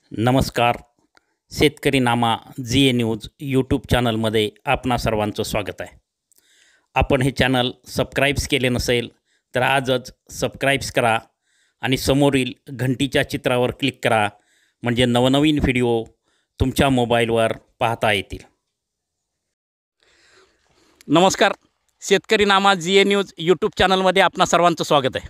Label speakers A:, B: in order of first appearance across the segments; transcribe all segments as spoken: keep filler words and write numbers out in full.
A: नमस्कार. शेतकरी Nama G A news YouTube चॅनलमध्ये आपणा सर्वांचं स्वागत आहे. आपण हे चॅनल सबस्क्राईब्स केले नसेल तर आजच सबस्क्राईब्स करा आणि समोरील घंटीच्या चित्रावर क्लिक करा, म्हणजे नवनवीन व्हिडिओ तुमच्या मोबाईलवर पाहता येतील. नमस्कार. शेतकरी Nama G A news YouTube चॅनलमध्ये आपणा सर्वांचं स्वागत आहे.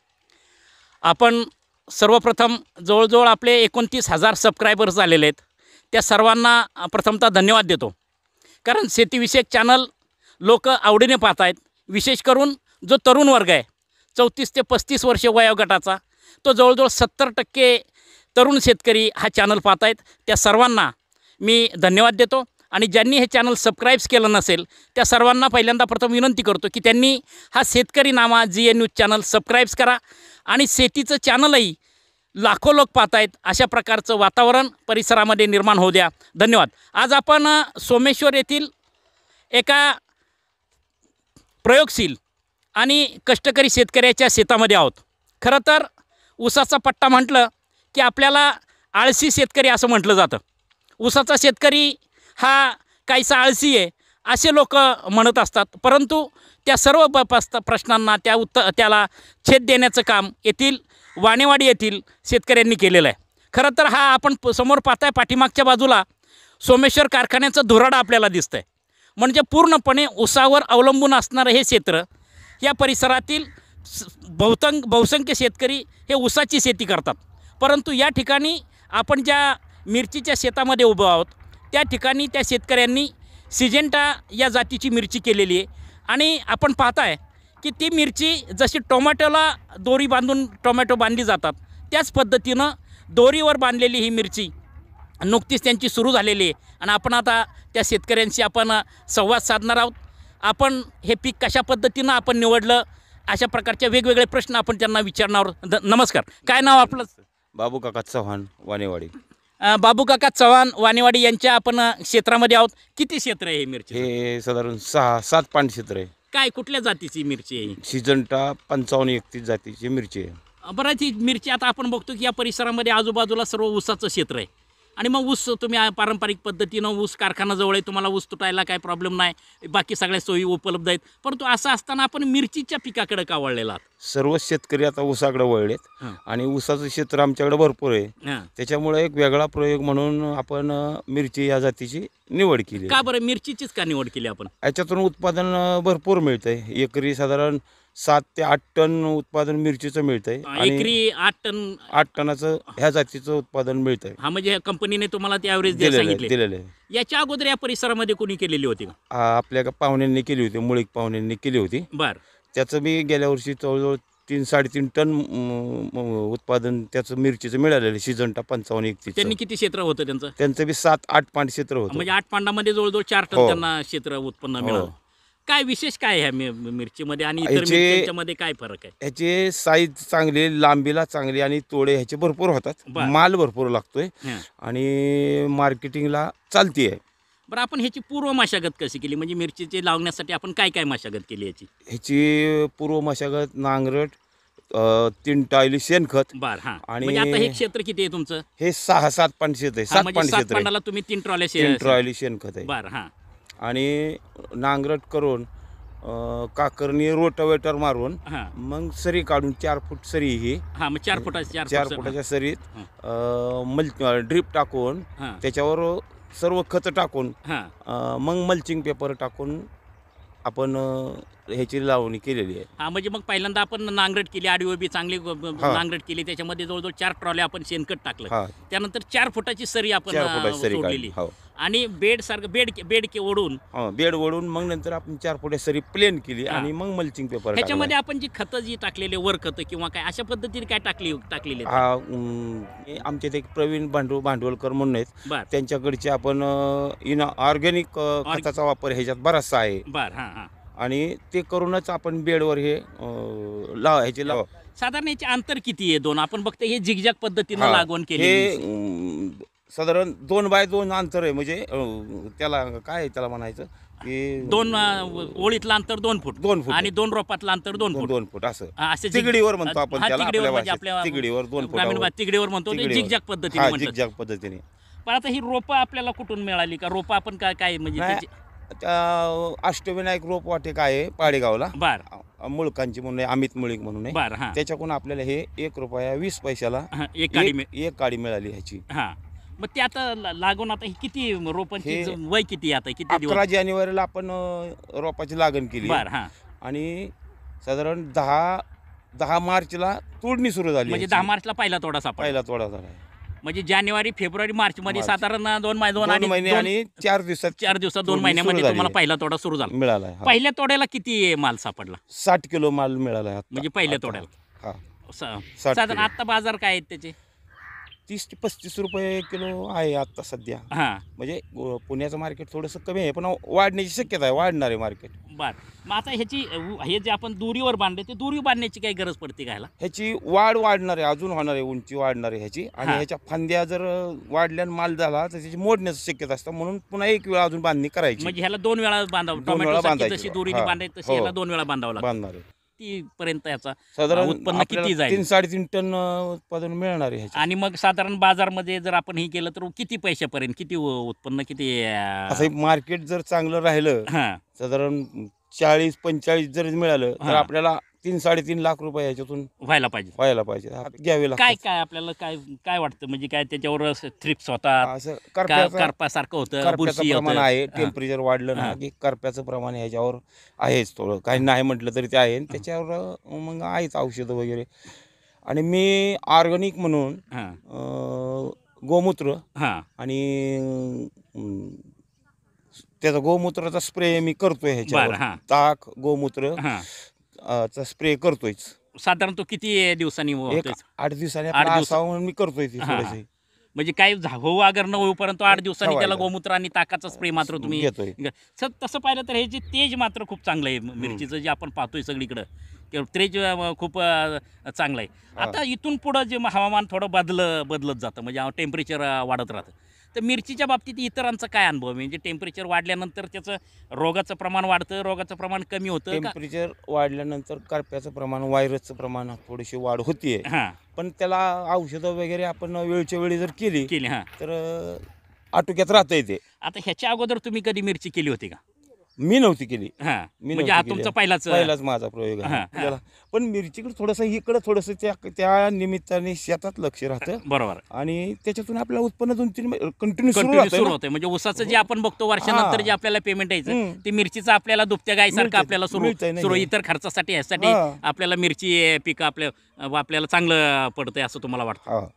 A: आपण सर्वप्रथम जवळजवळ आपले एकोणतीस हजार सबस्क्रायबर्स झालेले आहेत. त्या सर्वांना प्रथमतः धन्यवाद देतो, कारण शेतीविषयक चॅनल लोक आवडीने पाहत आहेत. विशेष करून जो तरुण वर्ग आहे, चौतीस ते पस्तीस वर्ष वयोगटाचा, तो जवळजवळ सत्तर टक्के तरुण शेतकरी हा चॅनल पाहत आहेत. त्या सर्वांना मी धन्यवाद देतो. आणि ज्यांनी हे चॅनल सबस्क्राईब्स केलं नसेल त्या सर्वांना पहिल्यांदा प्रथम विनंती करतो की त्यांनी हा Shetkari Nama G A news channel subscribes करा. आणि शेतीचं चॅनलही लाखो लोक पाहत आहेत, अशा प्रकारचं वातावरण परिसरामध्ये निर्माण होऊ द्या. धन्यवाद. आज आपण सोमेश्वर येथील एका प्रयोगशील आणि कष्टकरी शेतकऱ्याच्या शेतामध्ये आहोत. खरं तर ऊसाचा पट्टा म्हटलं की आपल्याला आळशी शेतकरी असं म्हटलं जातं. ऊसाचा शेतकरी हा काहीसा आळशी आहे असे लोक म्हणत असतात, परंतु त्या सर्व प पस्त प्रश्नांना त्या उत्तर त्याला छेद देण्याचं काम येथील वाणेवाडी येथील शेतकऱ्यांनी केलेलं आहे. खरं तर हा आपण समोर पाहताय पाठीमागच्या बाजूला सोमेश्वर कारखान्याचं धुराड आपल्याला दिसतं आहे. म्हणजे पूर्णपणे ऊसावर अवलंबून असणारं हे क्षेत्र, या परिसरातील बहुतांश बहुसंख्य शेतकरी हे ऊसाची शेती करतात. परंतु या ठिकाणी आपण ज्या मिरचीच्या शेतामध्ये उभं आहोत त्या ठिकाणी त्या शेतकऱ्यांनी सिजेंटा या जातीची मिरची केलेली आहे. आणि आपण पाहताय की ती मिरची जशी टोमॅटोला दोरी बांधून टोमॅटो बांधली जातात त्याच पद्धतीनं दोरीवर बांधलेली ही मिरची नुकतीच त्यांची सुरू झालेली आहे. आणि आपण आता त्या शेतकऱ्यांशी आपण संवाद साधणार आहोत. आपण हे पीक कशा पद्धतीनं आपण निवडलं, अशा प्रकारचे वेगवेगळे प्रश्न आपण त्यांना विचारणार आहोत. द नमस्कार. काय नाव आपलं?
B: बाबू काका चव्हाण, वाणेवाडी.
A: बाबू काका चव्हाण, वाणेवाडी यांच्या आपण क्षेत्रामध्ये आहोत. किती क्षेत्र आहे हे मिरची?
B: हे साधारण सहा सात पांड क्षेत्र आहे.
A: काय कुठल्या जातीची मिरची आहे?
B: सिजंटा पंचावन्न एकतीस जातीची मिरची आहे.
A: बरं, ही मिरची आता आपण बघतो की या परिसरामध्ये आजूबाजूला सर्व ऊसाचं क्षेत्र आहे. आणि मग ऊस तुम्ही पारंपरिक पद्धतीनं ऊस कारखाना जवळ आहे, तुम्हाला ऊस तुटायला काही प्रॉब्लेम नाही, बाकी सगळ्या सोयी उपलब्ध आहेत. परंतु असं असताना आपण मिरचीच्या पिकाकडे का वळलेला आहात?
B: सर्व शेतकरी आता ऊसाकडे वळलेत आणि ऊसाचं क्षेत्र आमच्याकडे भरपूर आहे. त्याच्यामुळे एक वेगळा प्रयोग म्हणून आपण मिरची या जातीची निवड केली.
A: का बरं मिरचीचीच का निवड केली आपण?
B: याच्यातून उत्पादन भरपूर मिळतंय. एकरी साधारण सात ते आठ टन उत्पादन मिरचीचं मिळतंय.
A: एकरी आठ टन
B: आठ टनाचं ह्या जातीचं उत्पादन मिळतंय.
A: हा, म्हणजे कंपनीने तुम्हाला ते ॲव्हरेज
B: दिलेलं दिलेलं आहे.
A: याच्या अगोदर या परिसरामध्ये कोणी केलेली होती का?
B: आपल्या पाहुण्यांनी केली होती, मुळीक पाहुण्यांनी केली होती.
A: बरं.
B: त्याचं मी गेल्या वर्षी जवळजवळ तीन साडेतीन टन उत्पादन त्याचं मिरचीचं मिळालेलं. सिजंटा पंचावन्न एकतीस.
A: त्यांनी किती क्षेत्र होतं त्यांचं?
B: त्यांचं बी सात आठ पांड क्षेत्र होतं.
A: म्हणजे आठ पांडामध्ये जवळजवळ चार टन त्यांना क्षेत्र उत्पन्न मिळालं. काय विशेष काय ह्या मिरचीमध्ये आणि इतर मिरच्यांमध्ये काय फरक आहे?
B: ह्याचे साईज चांगली, लांबीला चांगली आणि तोडे ह्याचे भरपूर होतात. माल भरपूर लागतोय आणि मार्केटिंगला चालती आहे.
A: बरं, आपण ह्याची पूर्व मशागत कशी केली? म्हणजे मिरचीचे लावण्यासाठी आपण काय काय मशागत केली याची?
B: ह्याची पूर्व मशागत नांगरट, तीन टायली शेणखत.
A: बर. हा, आणि आता हे क्षेत्र किती आहे तुमचं?
B: हे सहा सात पांड क्षेत्र आहे. सात पांड क्षेत्र
A: पांडाला तुम्ही तीन ट्रॉल्या
B: तीन ट्रॉली शेणखत आहे.
A: बर. हा,
B: आणि नांगरट करून काकरणी रोटावेटर मारून मग सरी काढून चार फूट सरी ही
A: हा मग चार फुटाच्या
B: चार फुटाच्या सरीत मल ड्रीप टाकून त्याच्यावर सर्व खत टाकून मग मल्चिंग पेपर टाकून आपण ह्याची लावणी केलेली आहे.
A: हा, म्हणजे मग पहिल्यांदा आपण नांगरट केली, आडवी उभी चांगली नांगरट केली, त्याच्यामध्ये जवळजवळ चार ट्रॉल्या आपण शेणखत टाकलं, त्यानंतर चार फुटाची सरी आपण सोडलेली आणि बेड सारखं बेड बेड ओढून
B: बेड ओढून मग नंतर आपण चार फुटा सरी प्लेन केली आणि मग मल्चिंग पेपर.
A: त्याच्यामध्ये आपण जी खतं जी टाकलेली वर खतं किंवा काय अशा पद्धतीने काय टाकली टाकलेली?
B: आमचे ते प्रवीण भांडू भांडवलकर म्हणून आहेत, त्यांच्याकडचे आपण इन ऑर्गॅनिक खताचा वापर ह्याच्यात बराचसा आहे.
A: बर. हा हा,
B: आणि ते करूनच आपण बेडवर हे लाव ह्याचे लाव.
A: साधारण याचे अंतर किती आहे? दोन. आपण बघतो हे झिगझॅग पद्धतीनं लागवण केली.
B: साधारण दोन बाय दोन अंतर आहे, म्हणजे अं, त्याला काय आहे त्याला म्हणायचं की
A: दोन अ, ओळीतलं अंतर दोन फूट
B: दोन फूट
A: आणि दोन रोपातलं अंतर दोन
B: दोन
A: फूट
B: दोन फूट असं
A: हा, असे झिग-
B: तिगडीवर म्हणतो आपण
A: हा,
B: त्याला
A: तिगडीवर
B: आपल्या
A: म्हणजे
B: भाषेत.
A: आपल्या
B: तिगडीवर दोन
A: ग्रामीण
B: फुटावर
A: भाषेत तिगडीवर म्हणतो ते
B: तिगडीवर.
A: झिगझॅग पद्धतीने
B: हा,
A: म्हणतात.
B: झिगझॅग पद्धतीने.
A: पण आता ही रोपं आपल्याला कुठून मिळाली का रोपं आपण काय काय म्हणजे
B: नाही,
A: त्याची
B: त्या अष्टविनायक रोप वाटिका आहे पाडेगावला,
A: बर
B: अ- मुळकांची म्हणून आहे, अमित मुळीक म्हणून आहे.
A: बर हा
B: त्याच्याकडून आपल्याला हे एक रुपया वीस पैशाला
A: हा, एक गाडी मिळ
B: एक एक काडी मिळाली ह्याची.
A: हा मग ते आता ला- लागून आता ही किती रोपांची
B: हे
A: ज- वय किती आता किती दिवस
B: अकरा जानेवारीला आपण अ, रोपाची लागण केली
A: बर हा
B: आणि साधारण दहा दहा मार्चला तोडणी सुरू झाली
A: म्हणजे
B: ह्याची.
A: दहा मार्चला पहिला तोडा सापडला
B: पहिला तोडा झाला आहे.
A: म्हणजे जानेवारी फेब्रुवारी मार्च मध्ये
B: मार्च.
A: साधारण दोन महिने दोन
B: दोन
A: आणि
B: महिने
A: दोन-
B: आणि चार दिवसात
A: चार दिवसात दोन
B: तोडणी
A: महिन्यामध्ये
B: सुरू
A: तुम्हाला
B: झाली
A: पहिला तोडा सुरू झाला.
B: मिळाला आहे. हा.
A: पहिल्या तोड्याला किती माल सापडला
B: साठ किलो माल मिळाला आहे आता.
A: म्हणजे पहिल्या
B: आता.
A: तोड्याला
B: हा
A: स-
B: साठ
A: साधारण
B: किलो.
A: आता बाजार काय आहेत त्याचे
B: तीस ते पस्तीस रुपये किलो आहे आता सध्या.
A: हा
B: म्हणजे अ, पुण्याचं मार्केट थोडंसं कमी आहे, पण वाढण्याची शक्यता आहे, वाढणार आहे मार्केट.
A: बर मग आता ह्याची उ- हे जे आपण दोरीवर बांधले ते दोरी बांधण्याची काही गरज पडते का ह्याला
B: ह्याची वाढ वाढणार आहे, अजून होणार आहे, उंची वाढणार आहे ह्याची. आणि
A: हा.
B: ह्याच्या फांद्या जर वाढल्यान माल झाला तर त्याची मोडण्याची शक्यता असतं, म्हणून पुन्हा एक वेळा अजून बांधणी करायची.
A: म्हणजे ह्याला दोन वेळा बांधावं
B: दोन वेळा
A: टोमॅटो
B: बांधायची.
A: जशी दोरीने
B: हा.
A: बांधायची तशी
B: हो.
A: ह्याला दोन वेळा बांधावं लागतं
B: बांधणार आहे.
A: ती पर्यंत याचा
B: साधारण
A: उत्पन्न किती
B: आपल्याला
A: जाईल?
B: तीन साडेतीन टन अ, उत्पादन मिळणार आहे ह्याचे.
A: आणि मग साधारण बाजारमध्ये जर आपण हे केलं तर किती पैशापर्यंत किती उ- उत्पन्न किती अं,
B: असं मार्केट जर चांगलं राहिलं,
A: हा
B: साधारण चाळीस पंचेचाळीस जर मिळालं तर
A: हा.
B: आपल्याला तीन साडेतीन लाख रुपये ह्याच्यातून
A: व्हायला पाहिजे.
B: व्हायला पाहिजे, घ्यावे
A: काय
B: लागतात.
A: काय आपल्याला काय काय वाटतं म्हणजे काय त्याच्यावर थ्रिप्स होतात
B: असं
A: का
B: करप्याचं
A: करपासारखं होतं
B: करप्याचं
A: बुरशी
B: प्रमाण
A: होतं
B: आहे.
A: हा.
B: टेम्परेचर वाढलं ना
A: हा.
B: की करप्याचं प्रमाण ह्याच्यावर आहेच थोडं, काही नाही म्हटलं तरी ते आहे. आणि त्याच्यावर अं, मग आहेच औषधं वगैरे. आणि मी ऑर्गॅनिक म्हणून
A: हा
B: अं, गोमूत्र
A: हा
B: आणि अं, त्याचा गोमूत्राचा स्प्रे मी करतोय ह्याच्यावर.
A: बरं, हा.
B: ताक गोमूत्र
A: हा
B: अं, चा स्प्रे करतोयच.
A: साधारण तो किती दिवसांनी
B: एक
A: होतोय?
B: आठ दिवसाने
A: आठ
B: आपला
A: दिवस-
B: असावं म्हणून मी करतोय ती
A: हा,
B: थोडीशी
A: म्हणजे काही झा- होऊ अगर न होईपर्यंत आठ दिवसांनी त्याला
B: ठेवायचं.
A: गोमूत्र आणि ताकाचा स्प्रे मात्र तुम्ही
B: घेतोय.
A: ग- स- तसं पाहिलं तर हे जे तेज मात्र खूप चांगलं आहे मिरचीचं जे आपण पाहतोय सगळीकडं ते तेज अं, खूप अं, चांगलं आहे.
B: हा.
A: आता इथून पुढं जे हवामान थोडं बदल बदलत जातं म्हणजे टेम्परेचर वाढत राहतं तर मिरचीच्या बाबतीत इतरांचा काय अनुभव आहे म्हणजे टेम्परेचर वाढल्यानंतर त्याचं रोगाचं प्रमाण वाढतं रोगाचं प्रमाण कमी होतं का
B: टेम्परेचर वाढल्यानंतर करप्याचं प्रमाण व्हायरसचं प्रमाण थोडीशी वाढ होतीये.
A: हां
B: पण त्याला औषधं वगैरे आपण वेळच्या वेळी जर केली
A: केली हां
B: तर अं, आटोक्यात राहता येते.
A: आता ह्याच्या अगोदर तुम्ही कधी मिरची केली होती का
B: मी नव्हती केली.
A: हां
B: मी
A: म्हणजे
B: नव्हती
A: हा
B: केली.
A: तुमचा पहिलाच
B: पहिलाच माझा प्रयोग आहे
A: हां, हां.
B: त्याला. पण मिरचीकडे थोडंसं इकडं थोडंसं त्या त्या निमित्ताने शेतात लक्ष राहतं
A: बरोबर
B: आणि त्याच्यातून आपलं उत्पन्न दोन तीन कंटिन्यू सुरू
A: कंटिन्यू
B: राहतं
A: सुरू
B: ना.
A: होते म्हणजे ऊसाचं जे आपण बघतो वर्षानंतर
B: हां.
A: जे आपल्याला पेमेंट यायचं
B: हम्म.
A: ते मिरचीचं आपल्याला दुभत्या गायसारखं
B: मिळतंय,
A: आपल्याला सुरू
B: मिळतंय नाही
A: सुरू
B: हे.
A: इतर खर्चासाठी ह्यासाठी
B: हां.
A: आपल्याला मिरची पिकं आपल्या आपल्याला चांगलं पडतंय असं तुम्हाला वाटतं.
B: हा.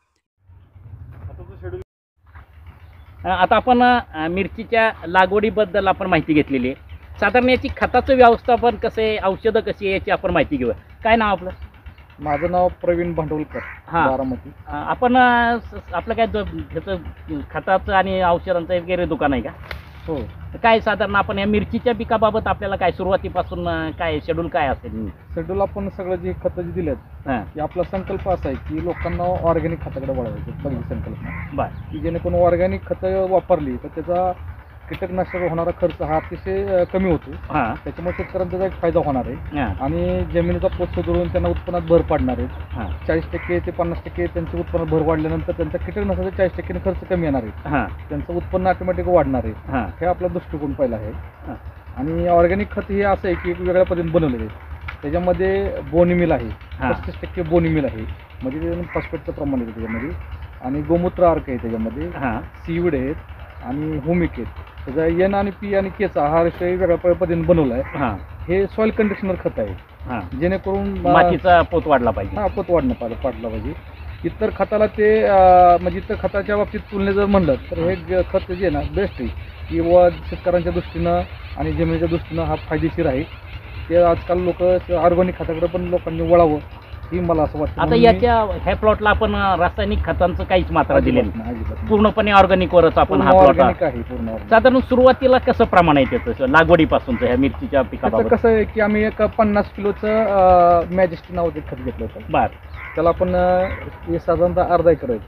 A: आता आपण अ, मिरचीच्या लागवडीबद्दल आपण माहिती घेतलेली आहे. साधारण याची खताचं व्यवस्थापन कसं आहे औषधं कशी आहे याची आपण माहिती घेऊया. काय नाव आपलं?
C: माझं नाव प्रवीण भांडवलकर,
A: हां.
C: बारामती.
A: अ, आपण अ, स- आपलं काय द- ह्याचं खताचं आणि औषधांचं वगैरे दुकान आहे का?
C: हो,
A: काय साधारण आपण या मिरचीच्या पिकाबाबत आपल्याला काय सुरुवातीपासून अ, काय शेड्यूल काय असेल?
C: शेड्यूल आपण सगळं जे खतं जी दिलेत
A: हां
C: की आपला संकल्प असा आहे की लोकांना ऑर्गॅनिक खताकडे वळवायचं, पहिली संकल्पना
A: बरं
C: की जेणेकरून ऑर्गॅनिक खतं वापरली तर त्याचा कीटकनाशक होणारा खर्च हा अतिशय अ, कमी होतो.
A: हां
C: त्याच्यामुळे शेतकऱ्यांचा त्याचा एक फायदा होणार आहे
A: हां
C: आणि जमिनीचा पोत सुधारून त्यांना उत्पन्नात भर पाडणार आहे.
A: हां
C: चाळीस टक्के ते पन्नास टक्के त्यांच्या उत्पन्नात भर वाढल्यानंतर त्यांचा कीटकनाशकाचा चाळीस टक्के खर्च कमी येणार आहे.
A: हां
C: त्यांचं उत्पन्न ऑटोमॅटिक वाढणार आहे.
A: हां
C: हे आपला दृष्टिकोन पहिला आहे.
A: हां.
C: आणि ऑर्गॅनिक खत हे असं आहे की एक वेगळ्या पद्धतीने बनवलेलं आहे. त्याच्यामध्ये बोनी मिल आहे,
A: हां.
C: पस्तीस टक्के बोनी मिल आहे म्हणजे त्याच्यामध्ये फॉस्फेटचं प्रमाण आहे त्याच्यामध्ये आणि गोमूत्र अर्क आहे त्याच्यामध्ये,
A: हां
C: सीविड आहेत आणि हुमिक आहेत. त्याचा एन आणि पी आणि केचा हा विषय वेगळ्या पद्धतीने बनवला आहे.
A: हां
C: हे सॉइल कंडिशनर खत आहे
A: हां
C: जेणेकरून अं,
A: मातीचा पोत वाढला पाहिजे.
C: हा पोत वाढणं पाहिजे पाडला पाहिजे. इतर खताला ते अं, म्हणजे इतर खताच्या बाबतीत तुलने जर म्हणलं तर हे जे खत जे आहे ना बेस्ट आहे किंवा शेतकऱ्यांच्या दृष्टीनं आणि जमिनीच्या दृष्टीनं हा फायदेशीर आहे. ते आजकाल लोक ऑर्गॅनिक खताकडे पण लोकांनी वळावं ही मला असं वाटतं.
A: आता
C: म्हणून मी-
A: याच्या ह्या प्लॉटला आपण अ, रासायनिक खतांचं काहीच मात्रा दिली
C: अजिबात
A: नाही.
C: नाही, अजिबात नाही.
A: पूर्णपणे ऑर्गॅनिकवरच आपण
C: पूर्ण
A: हा प्लॉट
C: ऑर्गॅनिक आहे पूर्ण organic.
A: साधारण सुरुवातीला कसं प्रमाण आहे त्याचं लागवडीपासूनचं ह्या मिरचीच्या
C: त्याचं
A: पिकाबाबत?
C: कसं आहे की आम्ही एक पन्नास किलोचं मॅजेस्टी नावाचं खत घेतलं होतं.
A: बर
C: त्याला आपण अं, हे साधारणतः अर्धा एकर आहे.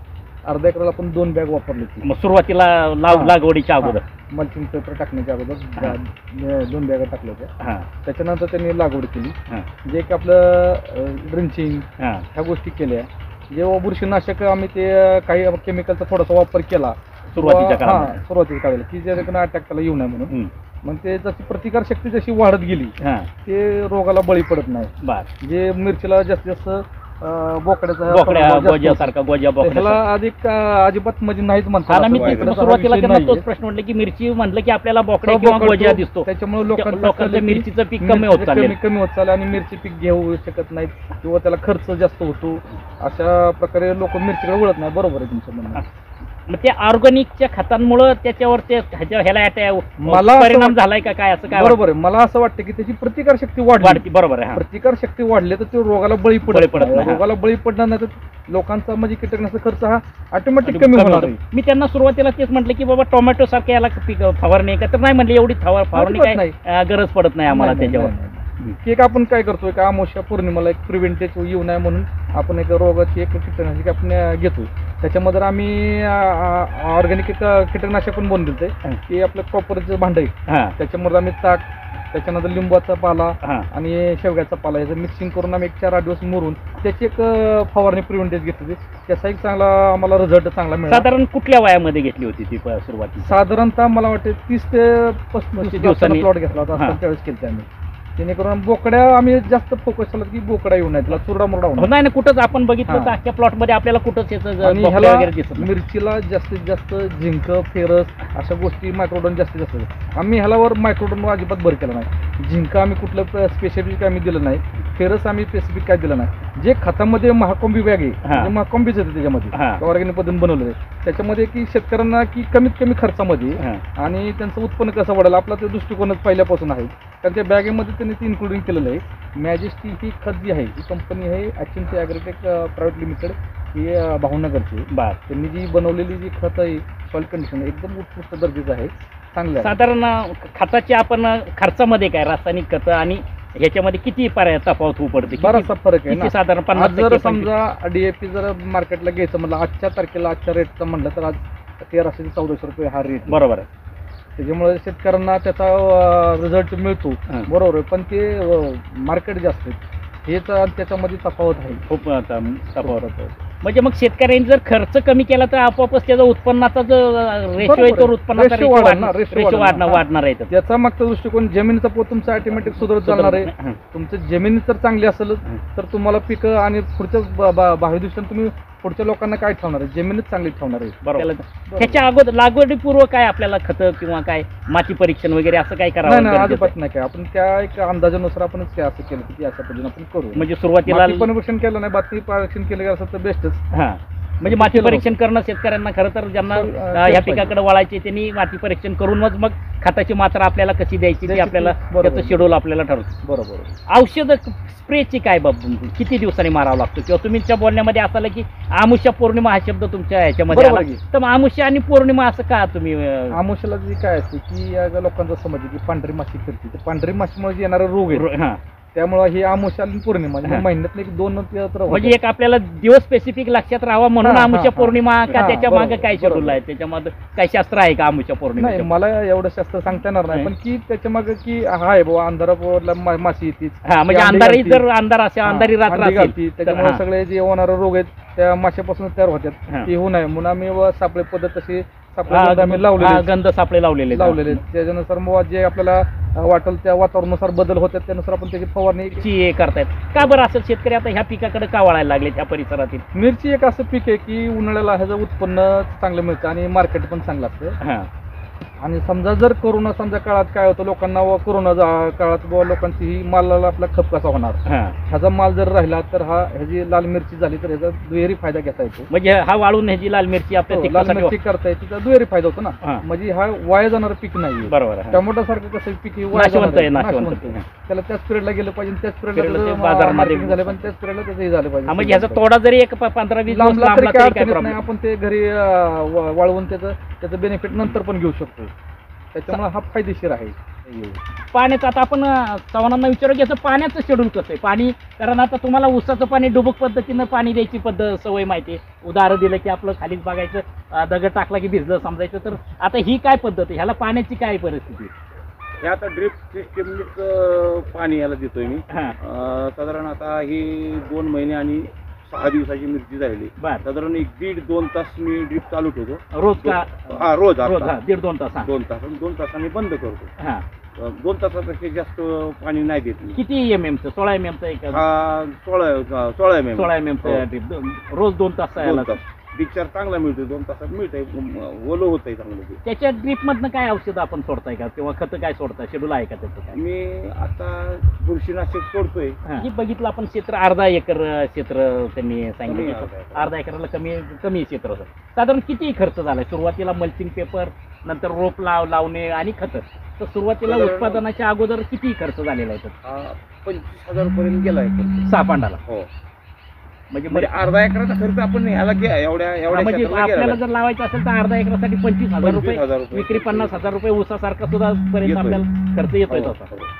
C: अर्धा एकराला आपण दोन बॅग वापरली होती.
A: मग सुरुवातीला लाव
C: हा.
A: लागवडीच्या अगोदर
C: मल्चिंग पेपर टाकण्याच्या अगोदर
A: हा.
C: दा- दोन बॅगा टाकल्या होत्या.
A: हां
C: त्याच्यानंतर त्यांनी लागवड केली.
A: हां
C: जे की आपलं ड्रिंचिंग
A: हां
C: ह्या गोष्टी केल्या. जेव्हा बुरशीनाशक आम्ही ते अं, काही केमिकलचा थोडासा वापर केला
A: सुरुवातीच्या
C: तेव्हा-
A: काळामध्ये.
C: हा, सुरुवातीच्या काळाला की जेणेकरून अटॅक त्याला येऊ नये म्हणून.
A: हं.
C: मग ते जशी प्रतिकार शक्ती जशी वाढत गेली
A: हां
C: ते रोगाला बळी पडत नाही.
A: बर
C: जे मिरचीला जास्तीत जास्त अं, बोकड्याचा
A: बोकड्या
C: प्रभाव जास्त होतो.
A: गोज्यासारखा गोज्या
C: त्याला
A: बोकड्या
C: अधिक अं, अजिबात म्हणजे नाहीच म्हणतात.
A: हा ना, मी
C: असं
A: तेच
C: वाईट. तसा
A: सुरुवातीला
C: विषय
A: त्यांना तोच
C: नाहीये.
A: प्रश्न म्हटलं की मिरची म्हटलं की आपल्याला बोकड्या
C: तो
A: किंवा
C: बोकड
A: गोज्या
C: तो-
A: दिसतो.
C: त्याच्यामुळे लोकांचं
A: लोकांचं
C: चाललंय की
A: मिरचीचं पीक कमी होत
C: मिरची
A: चाललंय.
C: कमी कमी होत चाललं आणि मिरची पीक घेऊ शकत नाहीत किंवा त्याला खर्च जास्त होतो. अशा प्रकारे लोक मिरचीकडे वळत नाही. बरोबर आहे तुमचं म्हणणं.
A: मग ते ऑर्गॅनिकच्या खतांमुळे त्याच्यावर ते ह्याच्या ह्याला attack-
C: मला असं
A: परिणाम
C: वाट-
A: झालाय का काय असं काय
C: बरोबर आहे. मला असं वाटतं की त्याची प्रतिकार शक्ती
A: वाटतं?
C: वाढली.
A: वाढती बरोबर आहे. हां.
C: प्रतिकार शक्ती वाढली तर ते रोगाला बळी
A: बळी
C: पडत
A: पडत
C: नाही.
A: नाही, हा.
C: रोगाला बळी पडणार नाही तर लोकांचा म्हणजे कीटकनाशक खर्च हा ऑटोमॅटिक
A: कमी
C: कमी होणार
A: होतं.
C: आहे.
A: मी त्यांना सुरुवातीला तेच म्हटलं की बाबा टोमॅटो सारखं याला पीक फवारणी आहे का, तर नाही म्हणले एवढी फवार फवारणी
C: अजिबात
A: काय
C: नाही.
A: अं, गरज पडत नाही आम्हाला
C: नाही, नाही,
A: त्याच्यावर.
C: नाही, नाही. की एक आपण काय करतोय का अमावस्या पौर्णिमाला एक प्रिव्हेंटिव्ह येऊ नये म्हणून आपण एक रोगाची एक कीटकनाशक आपण अं, घेतो. त्याच्यामध्ये आम्ही ऑर्गॅनिक कीटकनाशक पण बनवून देतोय
A: हं.
C: की आपलं कॉपरचं भांड आहे
A: हां
C: त्याच्यामध्ये आम्ही ताक त्याच्यानंतर लिंबाचा पाला
A: हां
C: आणि शेवग्याचा पाला याचं मिक्सिंग करून आम्ही एक चार आठ दिवस मुरून त्याची एक अं, फवारणी प्रिव्हेंटिव्ह घेतली. त्याचा एक चांगला आम्हाला रिझल्ट चांगला मिळाला.
A: साधारण कुठल्या वयामध्ये घेतली होती ती प- सुरुवाती?
C: साधारणतः मला वाटते तीस ते पस्तीस
A: दिवसांनी-
C: दिवसांनी प्लॉट घेतला होता.
A: हां.
C: असताना त्यावेळेस केलं आम्ही. जेणेकरून बोकड्या आम्ही जास्त फोकस केला की बोकड्या येऊ नये त्याला चुरडा मुरडा
A: हो,
C: होणार.
A: नाही ना, कुठंच आपण बघितलं तर
C: हां.
A: अख्ख्या प्लॉट मध्ये आपल्याला कुठंच याचं ज-
C: आणि
A: बोकड्या
C: ह्याला
A: वगैरे दिसत नाही.
C: मिरचीला जास्तीत जास्त झिंक फेरस अशा गोष्टी मायक्रोडॉन जास्तीत जास्त देतो. आम्ही ह्यालावर मायक्रोडॉन अजिबात भर केला नाही. झिंक आम्ही कुठलं स्पेसिफिक आम्ही दिलं नाही. फेरस आम्ही स्पेसिफिक काय दिलं नाही. जे खतामध्ये महाकॉम्बी बॅग आहे
A: हां.
C: म्हणजे महाकॉम्बीच येते त्याच्यामध्ये
A: हां.
C: ऑर्गॅनिक पद्धतीने बनवलेलं आहे त्याच्यामध्ये की शेतकऱ्यांना की कमीत कमी खर्चामध्ये
A: हां.
C: आणि त्यांचं उत्पन्न कसं वाढेल आपला ते दृष्टिकोनच पहिल्यापासून आहे. कारण त्या बॅगेमध्ये त्यांनी ते इन्क्लुडिंग केलेलं आहे. मॅजेस्टी ही खत जी आहे ही कंपनी आहे ॲचिंटी ॲग्रोटेक प्रायव्हेट लिमिटेड ही अं, भावनगरची.
A: बर.
C: त्यांनी जी बनवलेली जी खत आहे सॉइल कंडिशन एकदम उत्कृष्ट दर्जाचं आहे. चांगलं आहे.
A: साधारण खताचे आपण खर्चामध्ये काय रासायनिक खत आणि ह्याच्यामध्ये किती पर्याय तफावत होऊ पडते? किती-
C: बराचसा फरक आहे
A: किती
C: ना.
A: साधारण पन्नास
C: आज जर
A: टक्के, पंचवीस-
C: समजा डीएपी जर मार्केटला घ्यायचं म्हणलं आजच्या तारखेला आजच्या रेटचा म्हणलं तर आज तेराशे ते चौदाशे रुपये हा रेट.
A: बरोबर आहे.
C: त्याच्यामुळे शेतकऱ्यांना त्याचा रिझल्ट मिळतो.
A: हां.
C: बरोबर आहे. पण ते मार्केट जास्त आहे हेच आणि त्याच्यामध्ये तफावत आहे.
A: खूप आता तफावत होतो. म्हणजे मग शेतकऱ्यांनी जर खर्च कमी केला तर आपोआपच त्याचा उत्पन्नाचा जो रेशो आहे तो
C: बरोबर.
A: उत्पन्नाचा
C: Ratio
A: ratio
C: वाढणार,
A: वाढणार
C: ratio
A: ratio
C: वाढणार.
A: वाढणार वाढणार आहे त्याचा.
C: त्याचा मागचा दृष्टिकोन जमिनीचा पोत तुमचा ऑटोमॅटिक सुधारत जाणार आहे.
A: हं.
C: तुमचं जमीन जर चांगली असेल
A: हं.
C: तर तुम्हाला पिकं आणि पुढच्या ब- ब- भावी दृष्टीने तुम्ही पुढच्या लोकांना काय ठेवणार आहे जमीनच चांगली ठेवणार आहे.
A: बरोबर.
C: बरोबर.
A: ह्याच्या अगोदर लागवडीपूर्व काय आपल्याला खतं किंवा काय माती परीक्षण वगैरे असं काय
C: नाही
A: करावं
C: नाही
A: गरजेचं
C: अजिबात नाही काय आपण त्या एक अंदाजानुसार आपणच काय असं केलं की अशा पद्धतीने आपण करू.
A: आहे? म्हणजे सुरुवातीला
C: माती परीक्षण केलं नाही बाकी परीक्षण केलं असं तर बेस्टच.
A: हा म्हणजे माती परीक्षण करणं शेतकऱ्यांना खरं तर ज्यांना
C: तर,
A: अं,
C: तेच
A: ह्या
C: पाहिजे.
A: पिकाकडे वळायचे त्यांनी माती परीक्षण करूनच मग खताची मात्रा आपल्याला कशी द्यायची ती
C: द्यायची ती-
A: आपल्याला
C: बरोबर.
A: त्याचं शेड्यूल आपल्याला ठरवतं.
C: बरोबर.
A: औषध स्प्रेची काय बाब किती दिवसांनी मारावं लागतं किंवा तुमच्या बोलण्यामध्ये असं की आमुष्या पौर्णिमा हा शब्द तुमच्या ह्याच्यामध्ये
C: बरोबर
A: आला
C: आहे.
A: तर मग आमुष्या आणि पौर्णिमा असं का तुम्ही अं,
C: आमुष्याला जी काय असते की या लोकांचा समज आहे की पांढरी माशी फिरते ते पांढरी माशीमुळे जे येणारा रोग आहे
A: रो- हा
C: त्यामुळे ही आमुष्या आणि पौर्णिमा
A: हां.
C: महिन्यातले एक दोन तर
A: म्हणजे एक आपल्याला दिवस स्पेसिफिक लक्षात राहावा म्हणून
C: हां,
A: आमुष्या
C: हां,
A: पौर्णिमा का
C: हां,
A: त्याच्या
C: बरोबर,
A: मागे काय शेड्यूल
C: बरोबर.
A: आहे त्याच्यामध्ये काय शास्त्र आहे का आमुष्या
C: नाही
A: पौर्णिमा?
C: मला एवढं शास्त्र सांगता येणार नाही
A: नाही.
C: पण की त्याच्या मागे की हाय बाबा अंधारा मा- माशी येते
A: हा म्हणजे
C: अंडी
A: अंधारी
C: घालती.
A: जर अंधार असे अंधारी रात्र
C: अंडी घालती.
A: असेल तर
C: त्याच्यामुळे
A: हां.
C: सगळे जे होणारे रोग आहेत त्या माशापासून तयार होतात
A: हां.
C: ते होऊ नये म्हणून आम्ही व सापळे पद्धत तशी सापळे
A: हा,
C: पद्धत आम्ही लावलेली
A: हा,
C: आहे.
A: गंध सापळे लावलेले आहेत.
C: लावलेले आहेत. त्याच्यानुसार मग जे आपल्याला वाटेल त्या वातावरणानुसार बदल होतात त्यानुसार आपण त्याची फवारणी.
A: ची हे करतायत का बरं असं शेतकरी आता ह्या पिकाकडे का वळायला लागले त्या परिसरातील?
C: मिरची एक असं पीक आहे की उन्हाळ्याला ह्याचं उत्पन्न चांगलं मिळतं आणि मार्केट पण चांगलं असतं.
A: हा
C: आणि समजा जर कोरोना समजा काळात काय होतं लोकांना व कोरोना जा- काळात बुवा लोकांची ही मालाला आपला खप कसा होणार
A: हा
C: ह्याचा माल जर राहिला तर हा ह्याची लाल मिरची झाली तर ह्याचा दुहेरी फायदा घेता येतो.
A: म्हणजे हा वाळून ह्याची लाल मिरची आपल्या
C: हो, लाल
A: तिखटासाठी
C: मिरची करता येते त्याचा दुहेरी फायदा होतो
A: हा.
C: ना. म्हणजे हा वाया जाणारं पीक नाहीये.
A: बरोबर आहे.
C: टोमॅटो सारखं कसं पीक हे वाया
A: नाशवंत
C: जाणारं
A: आहे,
C: आहे,
A: नाशवंत
C: नाशवंत
A: आहे.
C: आहे. त्याला त्याच पिरियडला गेलं पाहिजे त्याच
A: पिरियडला ते
C: पिरियडला
A: बाजारामध्ये
C: झालं पण त्याच पिरियडला त्याचं हे झालं पाहिजे.
A: हा म्हणजे ह्याचा तोडा जरी एक प- पंधरा वीस दिवस
C: लांबला
A: लांबला
C: तरी काय
A: तरी काय
C: अडचण येत नाही.
A: प्रॉब्लेम?
C: आपण ते घरी अं, वा- वाळवून त्याचं त्याचं बेनिफिट नंतर पण घेऊ शकतो. त्याच्यामुळे हा फायदेशीर आहे.
A: पाण्याचं आता आपण अं, चव्हाणांना विचारू की याचं पाण्याचं शेड्यूल कसं आहे पाणी, कारण आता तुम्हाला ऊसाचं पाणी डुबक पद्धतीनं पाणी द्यायची पद्धत सवय माहिती आहे. उदाहरण दिलं की आपलं खालीच बघायचं, अं, दगड टाकला की भिजलं समजायचं. तर आता ही काय पद्धत आहे, ह्याला पाण्याची काय परिस्थिती आहे?
B: हे आता ड्रिप सिस्टीमनीच पाणी याला देतोय मी.
A: हां
B: अं, साधारण आता ही दोन महिने आणि सहा दिवसाची मिरची झालेली.
A: बर,
B: साधारण एक दीड दोन तास मी ड्रिप चालू ठेवतो.
A: रोज का?
B: हा रोज
A: रोज
B: आता
A: हा दीड दोन तास. हां
B: दोन तास दोन तासांनी बंद करतो.
A: हां
B: अं, दोन तासापेक्षा जास्त पाणी नाही देत मी.
A: किती एम एमचं? सोळा एम एमचं एक
B: हा सोळा सोळा एम एम
A: सोळा एम
B: हो.
A: एमचं रोज दोन तास
B: दोन
A: यायला.
B: तास डिस्चार्ज चांगला मिळतो. दोन तासात मिळतंय, ओलं होतंय चांगलं ते.
A: त्याच्या ड्रीपमधनं काय औषधं आपण सोडताय का किंवा खतं काय सोडताय, शेड्यूल आहे का त्याचं काय?
B: मी आता बुरशीनाशक सोडतोय.
A: ही बघितलं आपण क्षेत्र अर्धा एकर अं, क्षेत्र त्यांनी
B: कमी
A: सांगितलं
B: आहे
A: की
B: अर्धा एकर.
A: अर्धा एकराला कमी कमी क्षेत्र होतं. साधारण किती खर्च झालाय सुरुवातीला? मल्चिंग पेपर, नंतर रोप लाव लावणे आणि खतं. तर सुरुवातीला
B: साधारण-
A: उत्पादनाच्या अगोदर किती खर्च झालेला आहे त्याचा?
B: हा पंचवीस हजार पर्यंत गेलाय खर्च.
A: सहा पांडाला
B: हो,
A: म्हणजे
B: म्हणजे अर्धा एकराचा खर्च आपण ह्याला घ्या एवढ्या
A: हा,
B: एवढ्या
A: म्हणजे
B: क्षेत्राला
A: आपल्याला
B: गेला.
A: जर लावायचं असेल तर अर्धा एकरासाठी पंचवीस हजार
B: पंचवीस हजार
A: रुपये,
B: रुपये.
A: विक्री पन्नास हजार रुपये, ऊसासारखा सुद्धा पर्यंत
B: येतोय.
A: आपल्याला खर्च येतोय
B: हो,
A: तसा.
B: हो.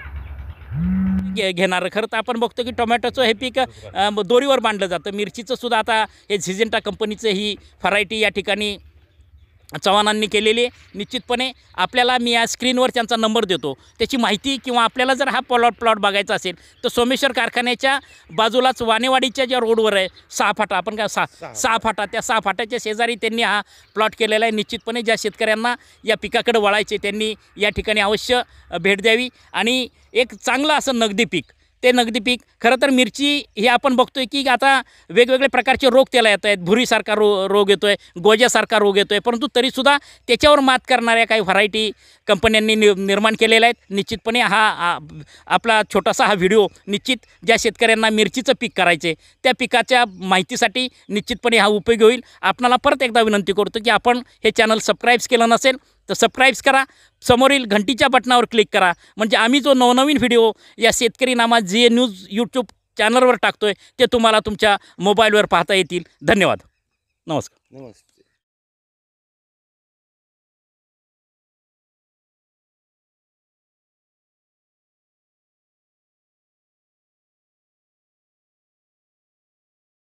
A: घे घेणारं खरं तर आपण बघतो की टोमॅटोचं हे पीक अ, दोरीवर बांधलं जातं. मिरचीचं सुद्धा आता हे झिजेंटा कंपनीचं ही व्हरायटी या ठिकाणी चव्हाणांनी केलेली आहे. निश्चितपणे आपल्याला मी या स्क्रीनवर त्यांचा नंबर देतो, त्याची माहिती किंवा आपल्याला जर हा प्लॉट प्लॉट बघायचा असेल तर सोमेश्वर कारखान्याच्या बाजूलाच वानेवाडीच्या ज्या रोडवर आहे सहा फाटा, आपण काय सहा
B: सहा
A: सहा फाटा, त्या सहा फाट्याच्या शेजारी त्यांनी हा प्लॉट केलेला आहे. निश्चितपणे ज्या शेतकऱ्यांना या पिकाकडे वळायचे त्यांनी या ठिकाणी अवश्य भेट द्यावी. आणि एक चांगलं असं नगदी पीक, ते नगदी पीक खरं तर मिरची ही आपण बघतोय की आता वेगवेगळे प्रकारचे रोग त्याला येत आहेत. भुरीसारखा रो रोग येतो आहे, गोज्यासारखा रोग येतो आहे, परंतु तरीसुद्धा त्याच्यावर मात करणाऱ्या काही व्हरायटी कंपन्यांनी नि निर्माण केलेल्या आहेत. निश्चितपणे हा आ, आपला छोटासा हा व्हिडिओ निश्चित ज्या शेतकऱ्यांना मिरचीचं पीक करायचे त्या पिकाच्या माहितीसाठी निश्चितपणे हा उपयोगी होईल. आपणाला परत एकदा विनंती करतो की आपण हे चॅनल सबस्क्राईब केलं नसेल तर सबस्क्राईब करा, समोरील घंटीच्या बटनावर क्लिक करा, म्हणजे आम्ही जो नवनवीन व्हिडिओ या शेतकरी Nama G A news YouTube चॅनलवर टाकतोय ते तुम्हाला तुमच्या मोबाईलवर पाहता येतील. धन्यवाद. नमस्कार.
B: नमस्ते.